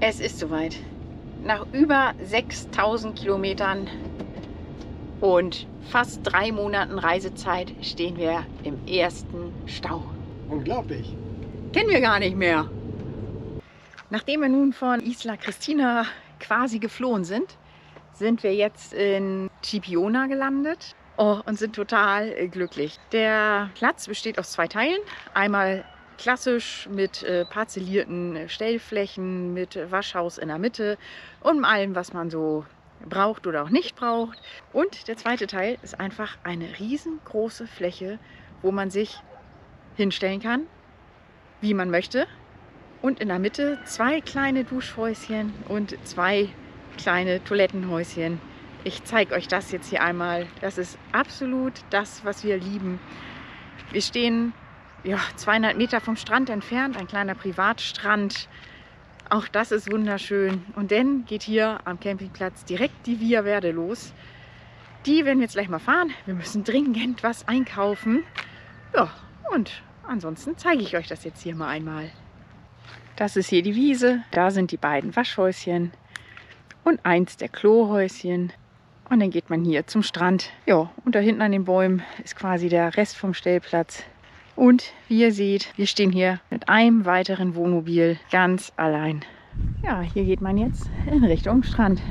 Es ist soweit. Nach über 6000 Kilometern und fast 3 Monaten Reisezeit stehen wir im ersten Stau. Unglaublich. Kennen wir gar nicht mehr. Nachdem wir nun von Isla Cristina quasi geflohen sind, sind wir jetzt in Chipiona gelandet und sind total glücklich. Der Platz besteht aus 2 Teilen. Einmal klassisch mit parzellierten Stellflächen, mit Waschhaus in der Mitte und allem, was man so braucht oder auch nicht braucht. Und der zweite Teil ist einfach eine riesengroße Fläche, wo man sich hinstellen kann, wie man möchte. Und in der Mitte 2 kleine Duschhäuschen und 2 kleine Toilettenhäuschen. Ich zeige euch das jetzt hier einmal. Das ist absolut das, was wir lieben. Wir stehen 200 Meter vom Strand entfernt, ein kleiner Privatstrand. Auch das ist wunderschön. Und dann geht hier am Campingplatz direkt die Via Verde los. Die werden wir jetzt gleich mal fahren. Wir müssen dringend was einkaufen. Ja, und ansonsten zeige ich euch das jetzt hier mal einmal. Das ist hier die Wiese. Da sind die beiden Waschhäuschen und eins der Klohäuschen. Und dann geht man hier zum Strand. Ja, und da hinten an den Bäumen ist quasi der Rest vom Stellplatz. Und wie ihr seht, wir stehen hier mit einem weiteren Wohnmobil ganz allein. Ja, hier geht man jetzt in Richtung Strand.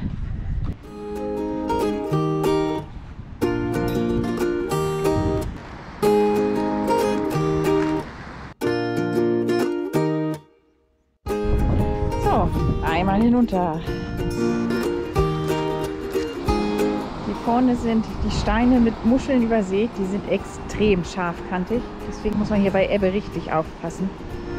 So, einmal hinunter. Hier vorne sind die Steine mit Muscheln übersät. Die sind extrem scharfkantig. Deswegen muss man hier bei Ebbe richtig aufpassen.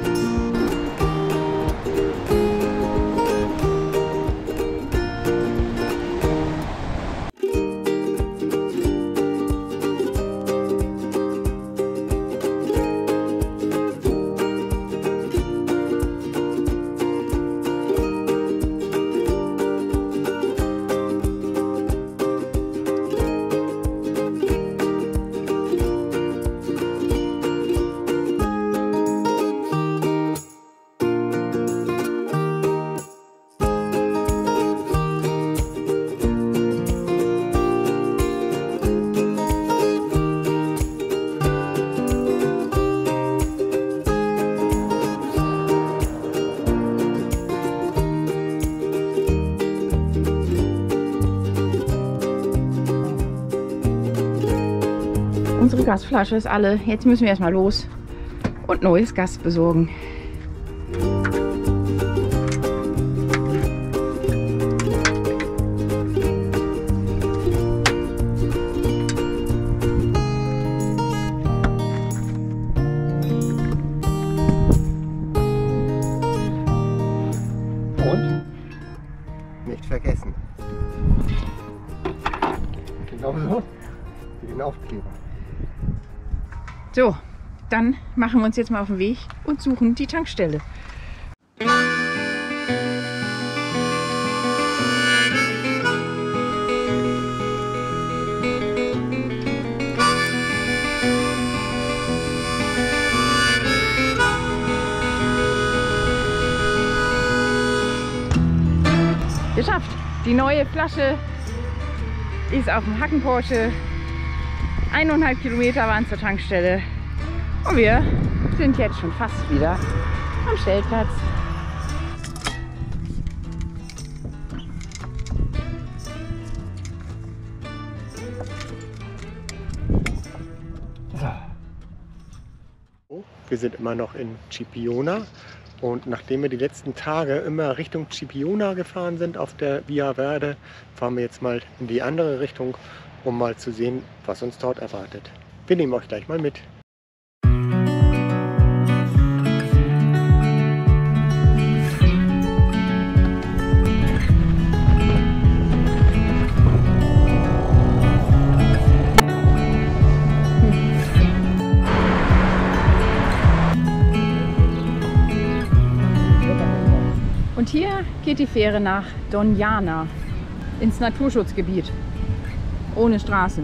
Unsere Gasflasche ist alle. Jetzt müssen wir erstmal los und neues Gas besorgen. Und nicht vergessen. Genauso wie den Aufkleber. So, dann machen wir uns jetzt mal auf den Weg und suchen die Tankstelle. Geschafft! Die neue Flasche ist auf dem Hacken-Porsche. 1,5 Kilometer waren zur Tankstelle. Und wir sind jetzt schon fast wieder am Stellplatz. Wir sind immer noch in Chipiona und nachdem wir die letzten Tage immer Richtung Chipiona gefahren sind auf der Via Verde, fahren wir jetzt mal in die andere Richtung, um mal zu sehen, was uns dort erwartet. Wir nehmen euch gleich mal mit. Und hier geht die Fähre nach Doñana ins Naturschutzgebiet. Ohne Straßen.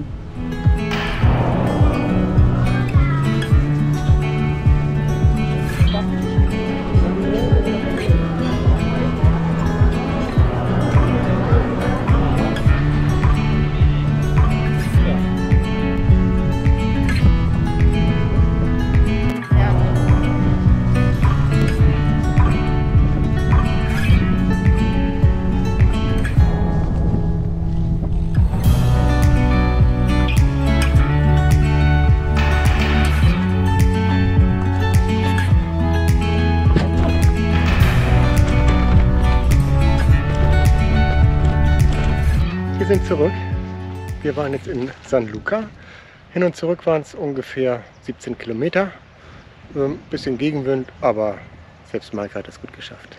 sind zurück. Wir waren jetzt in San Luca. Hin und zurück waren es ungefähr 17 Kilometer. Bisschen Gegenwind, aber selbst Maike hat es gut geschafft.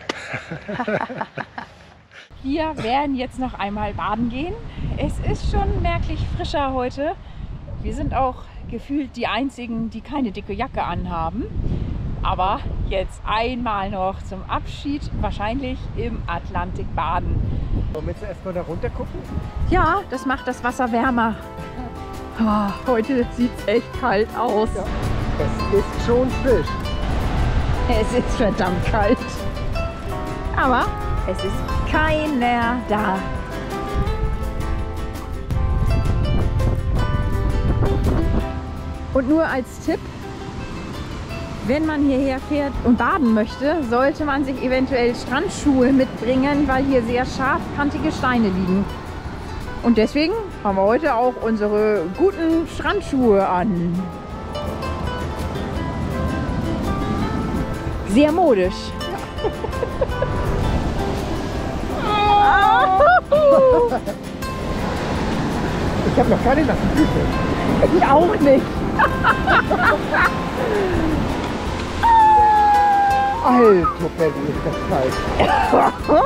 Wir werden jetzt noch einmal baden gehen. Es ist schon merklich frischer heute. Wir sind auch gefühlt die Einzigen, die keine dicke Jacke anhaben. Aber jetzt einmal noch zum Abschied, wahrscheinlich im Atlantik baden. Willst du erstmal da runter gucken? Ja, das macht das Wasser wärmer. Oh, heute sieht es echt kalt aus. Ja, es ist schon frisch. Es ist verdammt kalt. Aber es ist keiner da. Und nur als Tipp, wenn man hierher fährt und baden möchte, sollte man sich eventuell Strandschuhe mitbringen, weil hier sehr scharfkantige Steine liegen. Und deswegen haben wir heute auch unsere guten Strandschuhe an. Sehr modisch. Ich habe noch keine nassen Füße. Ich auch nicht. Alter, Belly, ist das kalt.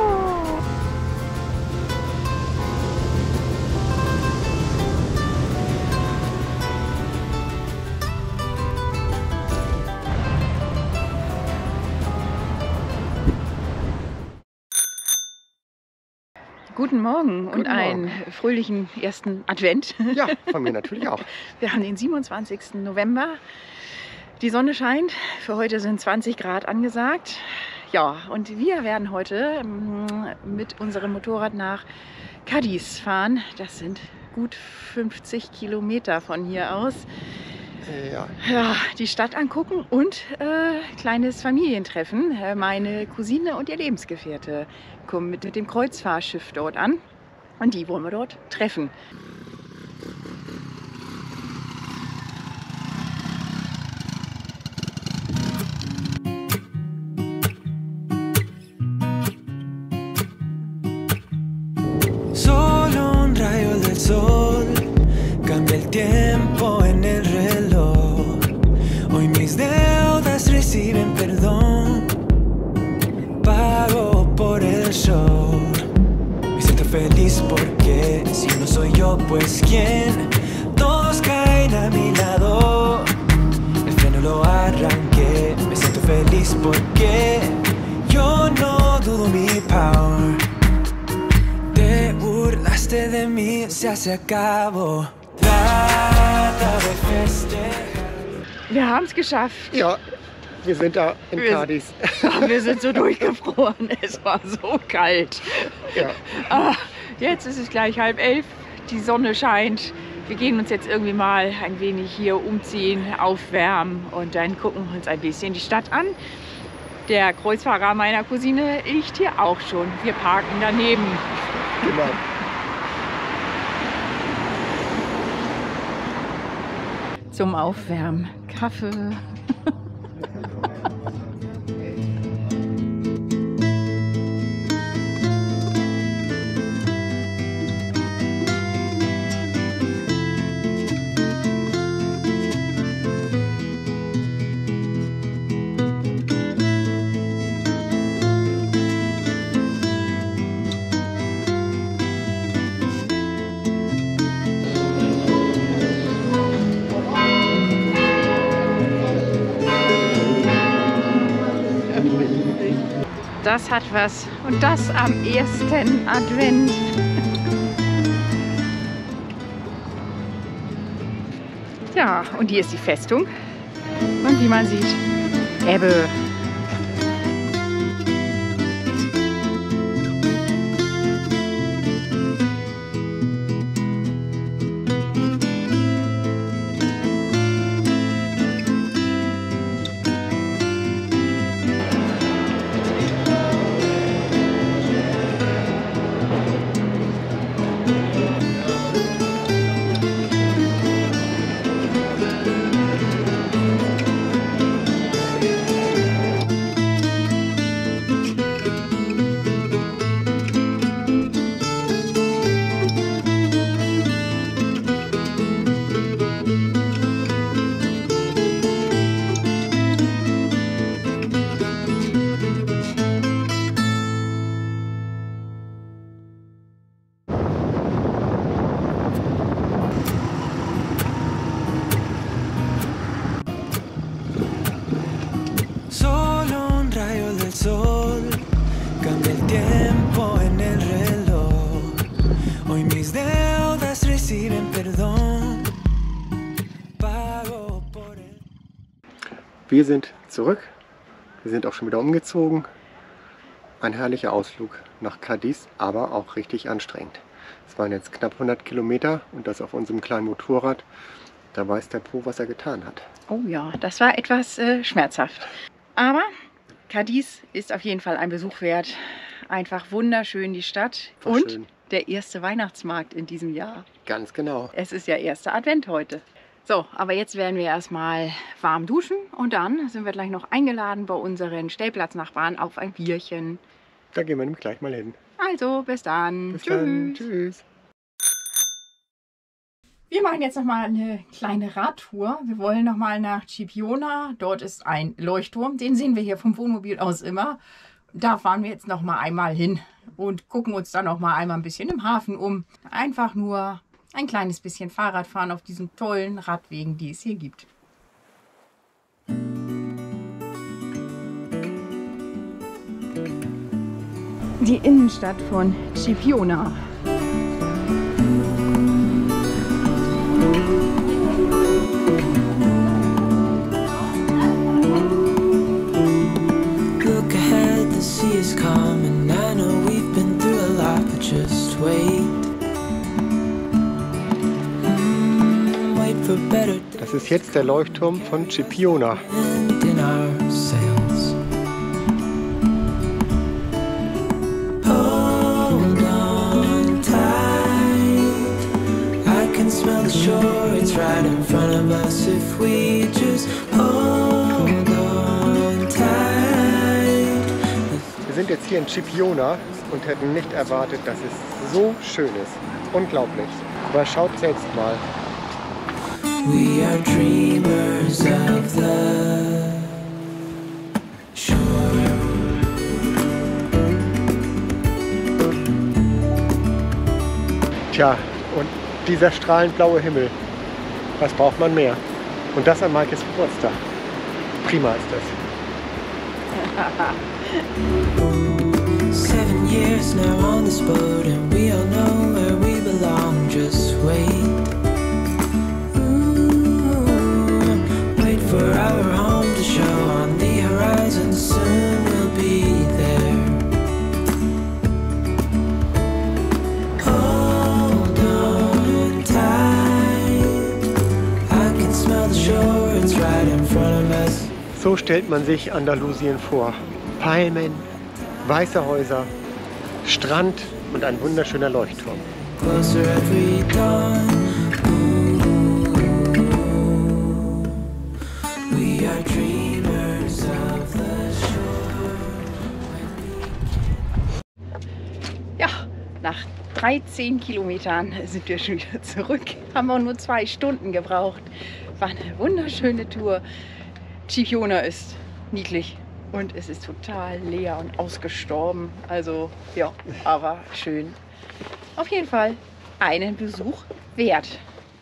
Guten Morgen und Guten einen Morgen. fröhlichen ersten Advent. Ja, von mir natürlich auch. Wir haben den 27. November. Die Sonne scheint. Für heute sind 20 Grad angesagt. Ja, und wir werden heute mit unserem Motorrad nach Cadiz fahren. Das sind gut 50 Kilometer von hier aus. Ja. Ja, die Stadt angucken und kleines Familientreffen. Meine Cousine und ihr Lebensgefährte kommen mit dem Kreuzfahrtschiff dort an und die wollen wir dort treffen. Solo un rayo del sol cambia el tiempo en el reloj. Hoy mis deudas reciben perdón. Pago por el show. Me siento feliz porque si no soy yo, pues quién. Todos caen a mi lado. El freno lo arranqué. Me siento feliz porque yo no dudo mi power. Te burlaste de mí, se acabó. Trata de festejar. Wir haben es geschafft. Ja, wir sind da in Wir- Cadiz. Wir sind so durchgefroren. Es war so kalt. Ja. Jetzt ist es gleich 10:30. Die Sonne scheint. Wir gehen uns jetzt irgendwie mal ein wenig hier umziehen, aufwärmen und dann gucken wir uns ein bisschen die Stadt an. Der Kreuzfahrer meiner Cousine liegt hier auch schon. Wir parken daneben. Genau. Zum Aufwärmen. Kaffee. Das hat was. Und das am ersten Advent. Ja, und hier ist die Festung. Und wie man sieht, Ebbe. mis deudas reciben perdón. Pago por el... Wir sind zurück. Wir sind auch schon wieder umgezogen. Ein herrlicher Ausflug nach Cadiz, aber auch richtig anstrengend. Es waren jetzt knapp 100 Kilometer und das auf unserem kleinen Motorrad. Da weiß der Pro, was er getan hat. Oh ja, das war etwas schmerzhaft. Aber Cadiz ist auf jeden Fall ein Besuch wert. Einfach wunderschön die Stadt und schön. Der erste Weihnachtsmarkt in diesem Jahr. Ganz genau. Es ist ja erster Advent heute. So, aber jetzt werden wir erstmal warm duschen und dann sind wir gleich noch eingeladen bei unseren Stellplatznachbarn auf ein Bierchen. Da gehen wir nämlich gleich mal hin. Also, bis dann. Bis dann. Tschüss. Wir machen jetzt noch mal eine kleine Radtour. Wir wollen noch mal nach Chipiona. Dort ist ein Leuchtturm. Den sehen wir hier vom Wohnmobil aus immer. Da fahren wir jetzt noch mal einmal hin und gucken uns dann noch mal einmal ein bisschen im Hafen um. Einfach nur ein kleines bisschen Fahrrad fahren auf diesen tollen Radwegen, die es hier gibt. Die Innenstadt von Chipiona. Look ahead, the sea is calm, and I know we've been through a lot, but just wait. Wait for better Das ist jetzt der Leuchtturm von Chipiona. wind in our sails. Hold on tight. I can smell the shore, it's right in front of us if we just hold on tight. Wir sind jetzt hier in Chipiona und hätten nicht erwartet, dass es so schön ist. Unglaublich. Aber schaut selbst mal. We are dreamers of the shore. Tja, und dieser strahlend blaue Himmel. Was braucht man mehr? Und das an Maikes Geburtstag. Prima ist das. 7 years now on this boat, and we all know where we belong. Just wait. Wait for our home to show on the horizon. Soon we'll be there. Hold on tight. I can smell the shore, it's right in front of us. So stellt man sich Andalusien vor. Palmen, weiße Häuser, Strand und ein wunderschöner Leuchtturm. Closer every dawn. We are dreamers of the shore. Ja, nach 13 Kilometern sind wir schon wieder zurück. Haben auch nur 2 Stunden gebraucht. War eine wunderschöne Tour. Chipiona ist niedlich und es ist total leer und ausgestorben. Also ja, aber schön. Auf jeden Fall einen Besuch wert.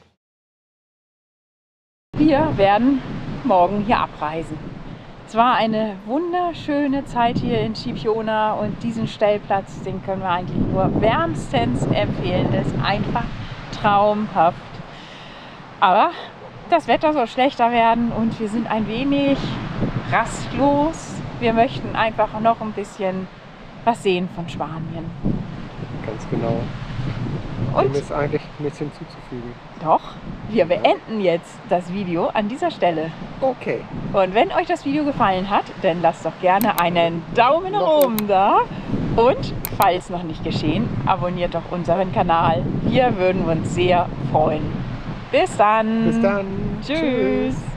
Wir werden morgen hier abreisen. Es war eine wunderschöne Zeit hier in Chipiona und diesen Stellplatz, den können wir eigentlich nur wärmstens empfehlen. Das ist einfach traumhaft. Aber das Wetter soll schlechter werden und wir sind ein wenig rastlos. Wir möchten einfach noch ein bisschen was sehen von Spanien. Ganz genau. Und Dem ist eigentlich nichts hinzuzufügen. doch, wir beenden jetzt das Video an dieser Stelle. Okay. Und wenn euch das Video gefallen hat, dann lasst doch gerne einen Daumen nach oben da. Und falls noch nicht geschehen, abonniert doch unseren Kanal. Wir würden uns sehr freuen. Bis dann. Bis dann. Tschüss.